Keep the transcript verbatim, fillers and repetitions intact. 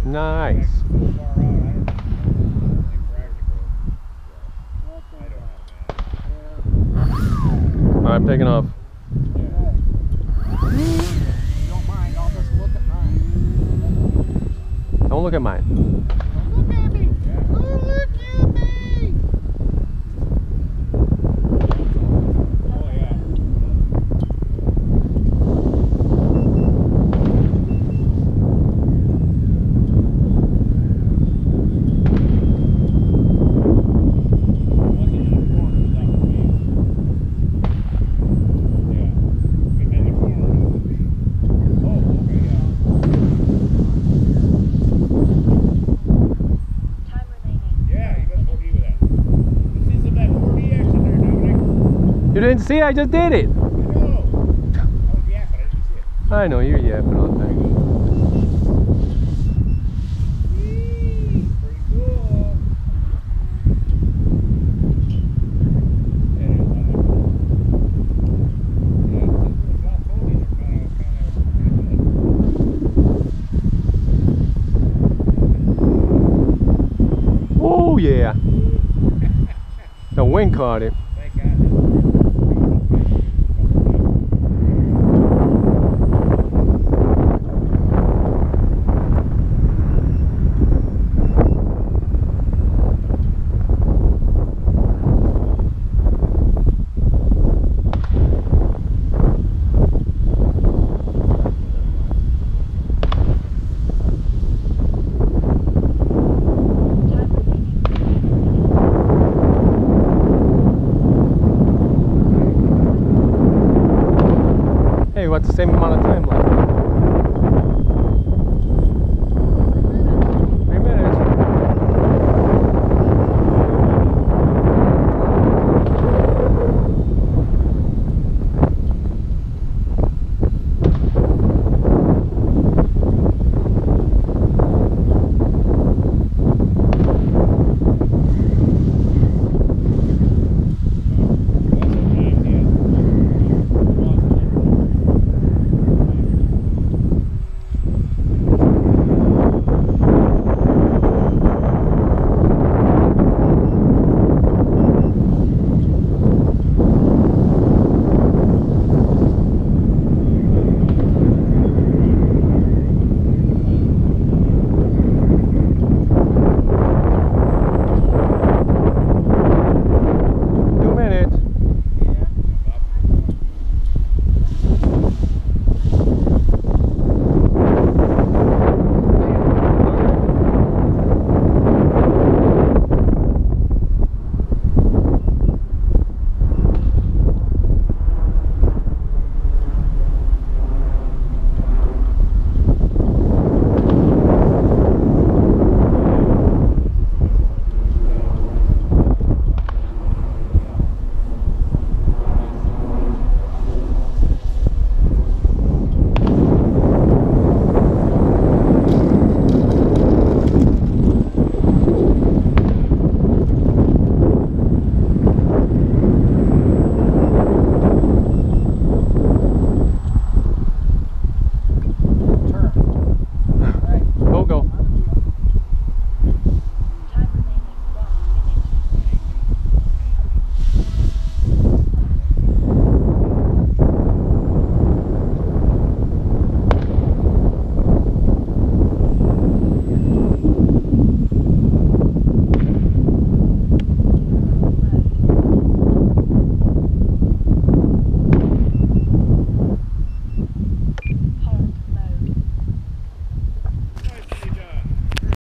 Nice. Alright, I'm taking off. Don't mind, I'll just look at mine. Don't look at mine. Look at me! Look at me! Oh yeah. You didn't see? I just did it. I know. I was yapping. I didn't see it. I know you're yapping all the time. Pretty cool. Oh yeah. The wind caught it. Thank God. Hey, what's the same amount of time?